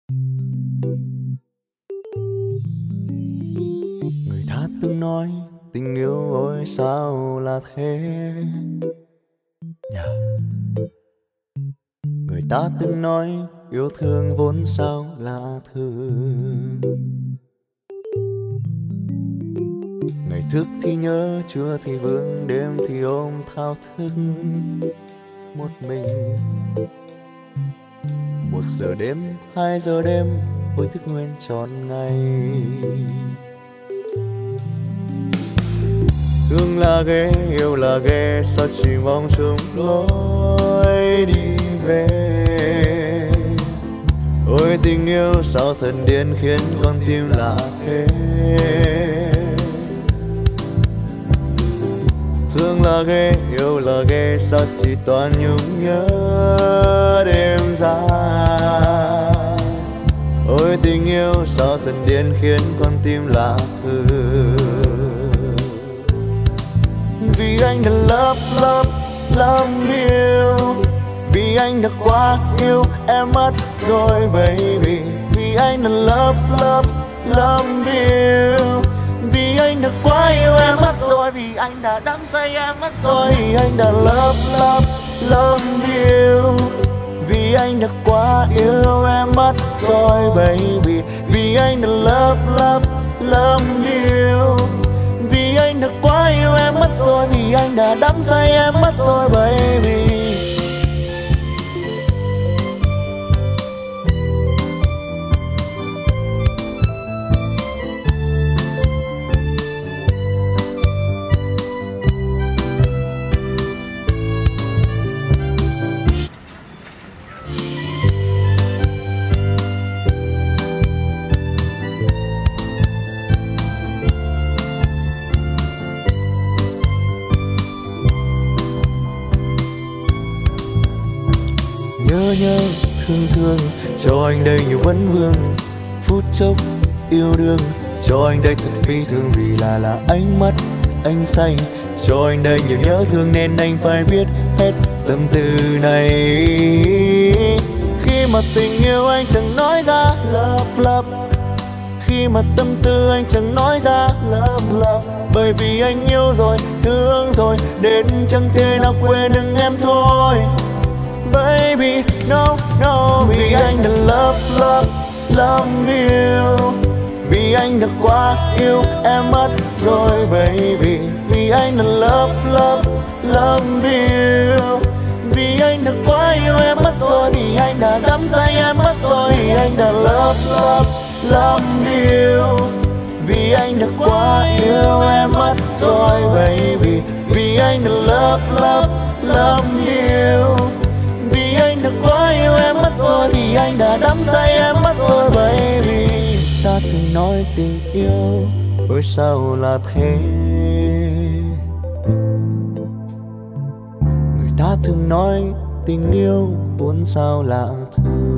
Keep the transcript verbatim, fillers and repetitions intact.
Người ta từng nói tình yêu ôi sao là thế yeah. Người ta từng nói yêu thương vốn sao là thứ. Ngày thức thì nhớ, trưa thì vương, đêm thì ôm thao thức một mình. Một giờ đêm, hai giờ đêm, ôi thức nguyên trọn ngày. Thương là ghê, yêu là ghê, sao chỉ mong chung lối đi về. Ôi tình yêu sao thần điên khiến con tim lạ thế. Thương là ghê, yêu là ghê, sao chỉ toàn nhung nhớ đêm dài. Ôi tình yêu sao thần điên khiến con tim lạ thường. Vì anh đã love, love, love yêu. Vì anh đã quá yêu em mất rồi baby. Vì anh đã love, love, love yêu. Vì anh đã quá yêu em mất rồi. Vì anh đã đắm say em mất rồi. Vì anh đã love, love, love yêu. Vì anh đã quá yêu em mất rồi baby. Vì anh đã love, love, love yêu. Vì anh đã quá yêu em mất rồi. Vì anh đã đắm say em mất rồi baby. Nhớ nhớ thương thương, cho anh đây nhiều vấn vương. Phút chốc yêu đương, cho anh đây thật phi thường. Vì là là anh mất, anh say. Cho anh đây nhiều nhớ thương nên anh phải biết hết tâm tư này. Khi mà tình yêu anh chẳng nói ra love love. Khi mà tâm tư anh chẳng nói ra love love. Bởi vì anh yêu rồi, thương rồi, đến chẳng thể nào quên được em thôi. Baby, no, no. Vì anh đã love, love, love yêu. Vì anh đã quá yêu em mất rồi baby. Vì anh đã love, love, love yêu. Vì anh đã quá yêu em mất rồi. Vì anh đã đắm say em mất rồi. Vì anh đã love, love, love yêu. Vì anh đã quá yêu em mất rồi baby. Vì anh đã love, love, love yêu. Vì anh đã quá yêu em mất rồi. Vì anh đã đắm say em mất rồi baby. Ta thường nói tình yêu ôi sao là thế. Người ta thường nói tình yêu vốn sao là thứ.